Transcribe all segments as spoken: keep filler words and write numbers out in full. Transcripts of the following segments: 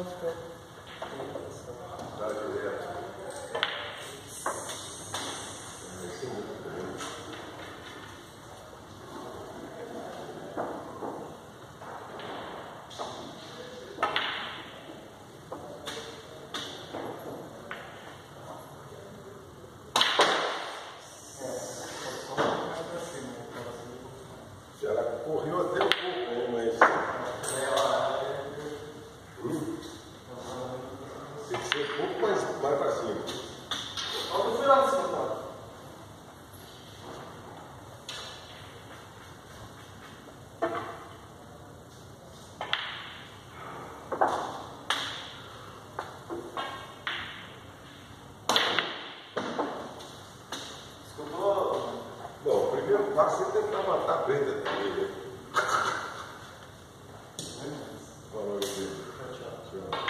Dá direto. Ela correu até um pouco, né? Mas hum. Tem que ser um pouco mais, mais para cima. Vamos virar assim, então. Escutou? Bom, o primeiro passo é tentar matar a prenda também, né? Falou aí. Tchau, tchau.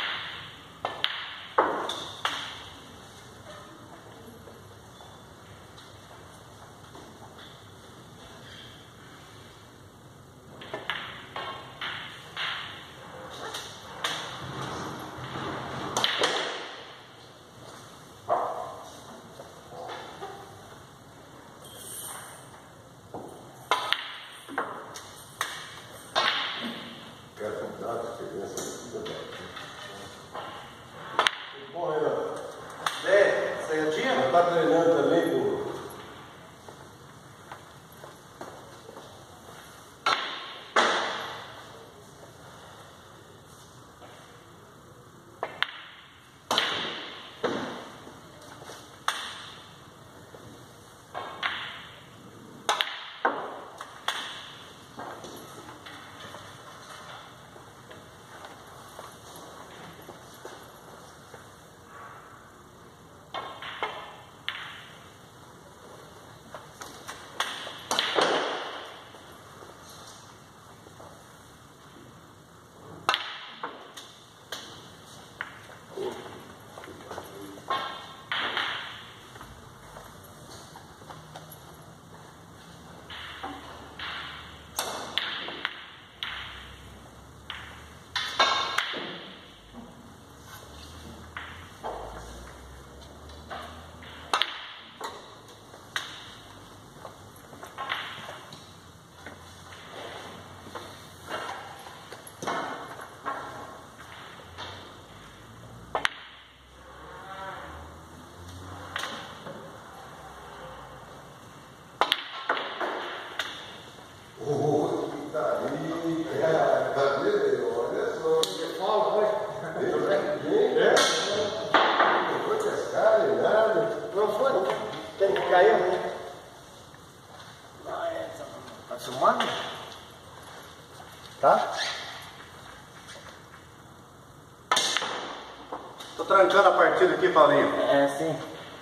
Quer contar a diferença? Bom, Renan. É, você já tinha? Está treinando também com... Caiu? Tá filmando? Tá? Tô trancando a partida aqui, Paulinho. É, sim.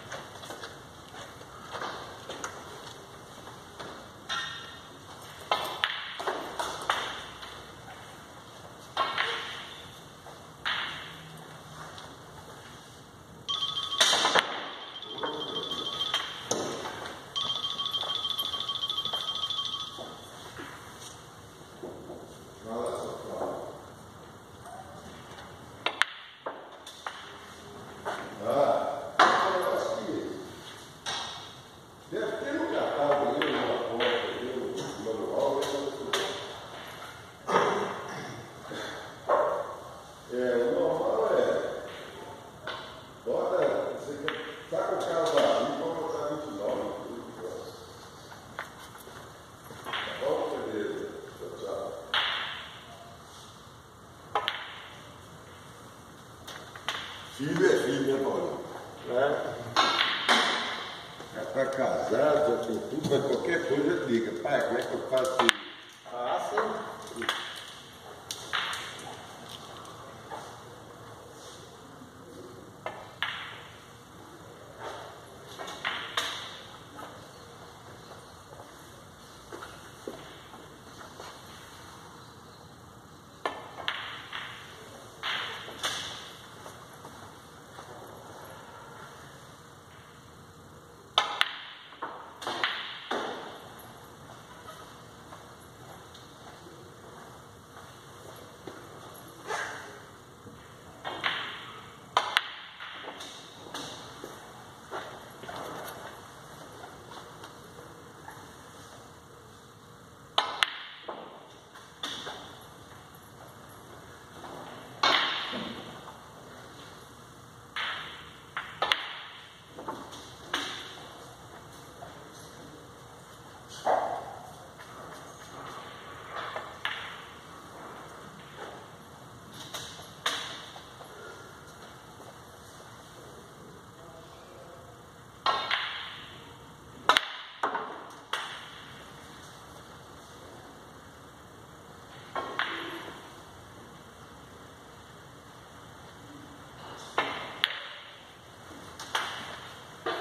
Filho é filho, né, Paulinho? É. Já tá casado, já tem tudo, mas qualquer coisa liga. Pai, como é que eu faço isso? Ah, sim.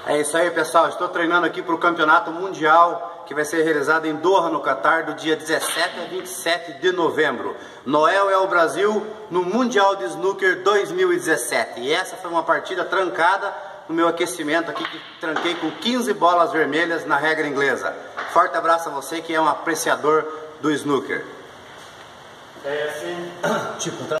É isso aí, pessoal. Estou treinando aqui para o Campeonato Mundial que vai ser realizado em Doha, no Catar, do dia dezessete a vinte e sete de novembro. Noel é o Brasil no Mundial de Snooker dois mil e dezessete. E essa foi uma partida trancada no meu aquecimento aqui, que tranquei com quinze bolas vermelhas na regra inglesa. Forte abraço a você que é um apreciador do snooker. É assim. Tipo,